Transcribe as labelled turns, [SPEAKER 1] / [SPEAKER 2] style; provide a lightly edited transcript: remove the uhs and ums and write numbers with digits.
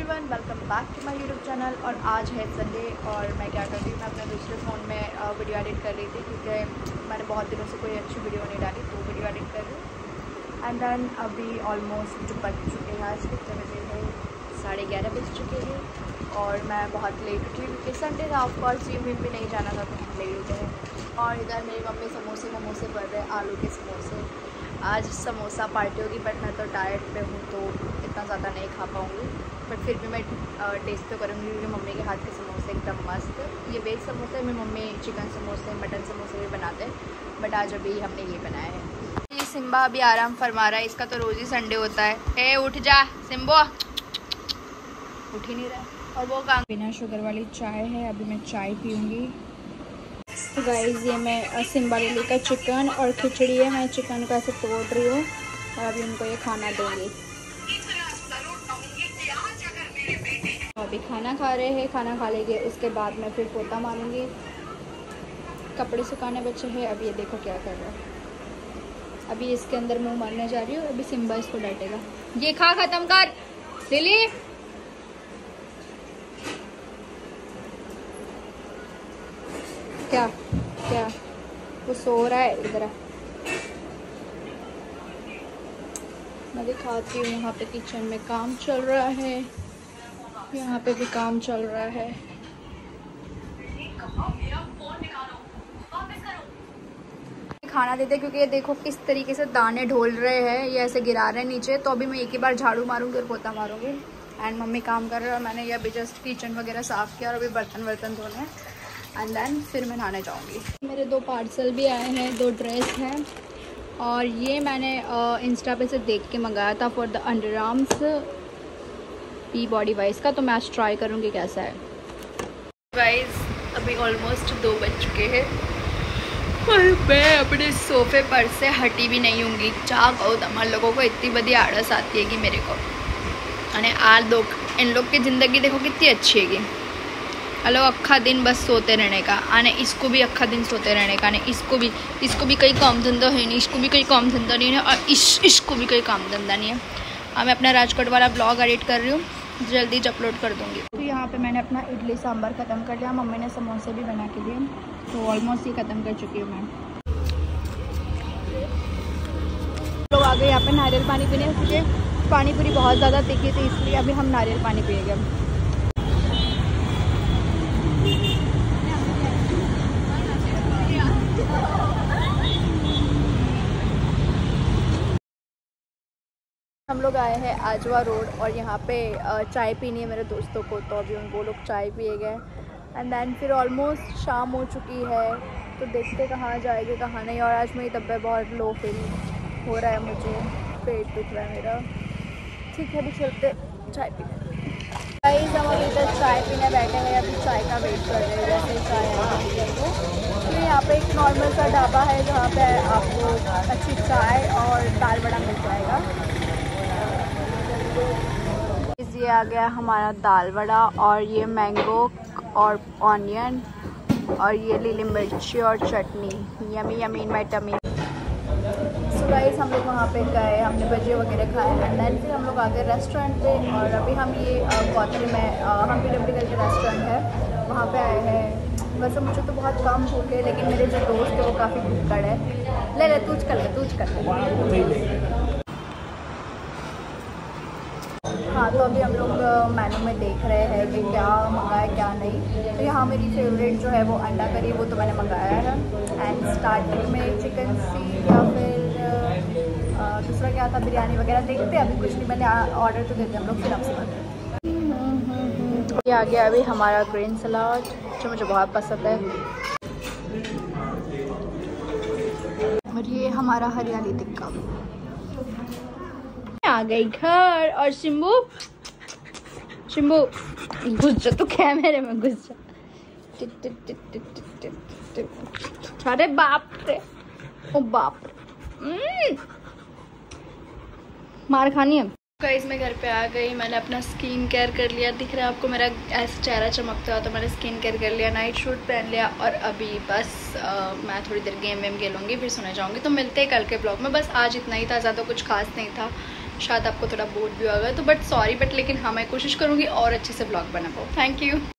[SPEAKER 1] Everyone, welcome back to my YouTube channel. और आज है संडे और मैं क्या कर रही हूँ, मैं अपने दूसरे फ़ोन में वीडियो एडिट कर रही थी क्योंकि मैंने बहुत दिनों से कोई अच्छी वीडियो नहीं डाली, तो वीडियो एडिट कर रही हूँ। एंड देन अभी ऑलमोस्ट बज चुके हैं, आज कितने बजे है, 11:30 बज चुके हैं और मैं बहुत लेट उठी क्योंकि संडे था। ऑफकोर्स जिम भी नहीं जाना था तो हम लेट उठे हैं। और इधर मेरी मम्मी समोसे बन रहे हैं, आलू के समोसे। आज समोसा पार्टी होगी बट मैं तो डाइट पे हूँ तो इतना ज़्यादा नहीं खा पाऊँगी, बट फिर भी मैं टेस्ट तो करूँगी क्योंकि मम्मी के हाथ के समोसे एकदम मस्त। ये वेज समोसे, मेरी मम्मी चिकन समोसे मटन समोसे भी बनाते हैं, बट आज अभी हमने ये बनाया है। ये सिम्बा अभी आराम फरमा रहा है, इसका तो रोज़ ही संडे होता है। ए उठ जा सिम्बो, उठ ही नहीं रहा है। और वो काम बिना शुगर वाली चाय है, अभी मैं चाय पीऊँगी। तो गाइस ये मैं सिम्बा ले लेकर चिकन और खिचड़ी है, मैं चिकन को ऐसे तोड़ रही हूँ और अभी उनको ये खाना दूँगी। अभी खाना खा रहे हैं, खाना खा लेंगे उसके बाद मैं फिर पोता मारूंगी। कपड़े सुखाने बच्चे हैं, अभी ये देखो क्या कर रहा है। अभी इसके अंदर मुंह मारने जा रही हूँ, अभी सिम्बा इसको डांटेगा। ये खा खत्म कर लिली। क्या क्या वो सो रहा है, इधर मैं दिखाती हूँ। यहाँ पे किचन में काम चल रहा है, यहाँ पे भी काम चल रहा है। खाना देते क्योंकि ये देखो किस तरीके से दाने ढोल रहे हैं, ये ऐसे गिरा रहे हैं नीचे। तो अभी मैं एक ही बार झाड़ू मारूंगी और पोता मारूंगी। एंड मम्मी काम कर रहे हैं और मैंने ये अभी जस्ट किचन वगैरह साफ़ किया और अभी बर्तन धोने हैं। एंड देन फिर मैं नहाने जाऊँगी। मेरे 2 पार्सल भी आए हैं, 2 ड्रेस हैं और ये मैंने इंस्टा पे से देख के मंगाया था फॉर द अंडर आर्म्स पी बॉडी वाइज का, तो मैं आज ट्राई करूँगी कैसा है। वाइज अभी ऑलमोस्ट 2 बज चुके हैं और मैं अपने सोफे पर से हटी भी नहीं हूँगी। क्या कहूँ, तमाम लोगों को इतनी बड़ी आड़स आती है कि मेरे को। अरे इन लोग की ज़िंदगी देखो कितनी अच्छी है। हेलो, अक्खा दिन बस सोते रहने का, आने इसको भी अक्खा दिन सोते रहने का, नहीं इसको भी कोई काम धंधा है नहीं, इसको भी कोई काम धंधा नहीं है और इसको भी कोई काम धंधा नहीं है। मैं अपना राजकोट वाला ब्लॉग एडिट कर रही हूँ, जल्दी अपलोड कर दूँगी। तो यहाँ पे मैंने अपना इडली सांभर ख़त्म कर लिया, मम्मी ने समोसे भी बना के दिए, तो ऑलमोस्ट ये ख़त्म कर चुकी हूँ मैं। लोग आ गए यहाँ पे नारियल पानी पीने, क्योंकि पानी पूरी बहुत ज़्यादा तीखी थी इसलिए अभी हम नारियल पानी पिएंगे। हम लोग आए हैं आजवा रोड और यहाँ पे चाय पीनी है मेरे दोस्तों को, तो अभी वो लोग चाय पिए गए। एंड देन फिर ऑलमोस्ट शाम हो चुकी है, तो देखते कहाँ जाएंगे कहाँ नहीं। और आज मेरी तबीयत बहुत लो फील हो रहा है, मुझे पेट दुख रहा है मेरा। ठीक है, अभी चलते चाय पीने। गाइस हम अभी इधर चाय पीने बैठे हैं, अभी चाय का वेट कर रहे हैं। जैसे चाय तो यहाँ पे एक नॉर्मल सा ढाबा है जहाँ पे आपको अच्छी चाय और दाल बड़ा मिल जाएगा। ये आ गया हमारा दाल वड़ा और ये मैंगो और ऑनियन और ये लीली मिर्ची और चटनी। Yummy yummy in my tummy. So guys हम लोग वहाँ पे गए, हमने भजिए वगैरह खाए एंड देन फिर हम लोग आ गए रेस्टोरेंट पे। और अभी हम ये कौतरे में हम्पी डम्पी करके रेस्टोरेंट है, वहाँ पे आए हैं। वैसे मुझे तो बहुत कम भूख है, लेकिन मेरे जो दोस्त है वो काफ़ी भूखड़ है। ले तूच कर ले। हाँ, तो अभी हम लोग मेनू में देख रहे हैं कि क्या मंगाए क्या नहीं। तो यहाँ मेरी फेवरेट जो है वो अंडा करी, वो तो मैंने मंगाया है। एंड स्टार्टिंग में चिकन सीख या फिर दूसरा क्या था, बिरयानी वगैरह देखते हैं। अभी कुछ नहीं, मैंने ऑर्डर तो देते हम लोग, फिर आपसे बात करते हैं। ये आ गया अभी हमारा ग्रीन सलाद जो मुझे बहुत पसंद है, और ये हमारा हरियाली टिक्का। आ गई घर और शिम्बू घुस जा, तू कैमरे में घुस जा। अरे बाप रे, ओ बाप रे, मार खानी है। गाइस मैं घर पे आ गई, मैंने अपना स्किन केयर कर लिया। दिख रहा है आपको मेरा ऐसा चेहरा चमकता हुआ, तो मैंने स्किन केयर कर लिया, नाइट सूट पहन लिया और अभी बस मैं थोड़ी देर गेम वेम खेलूँगी, फिर सोने जाऊँगी। तो मिलते हैं कल के ब्लॉग में। बस आज इतना ही था, ज़्यादा कुछ खास नहीं था। शायद आपको थोड़ा बोर भी होगा, तो बट सॉरी, बट लेकिन हाँ मैं कोशिश करूँगी और अच्छे से ब्लॉग बना पाऊँ। Thank you.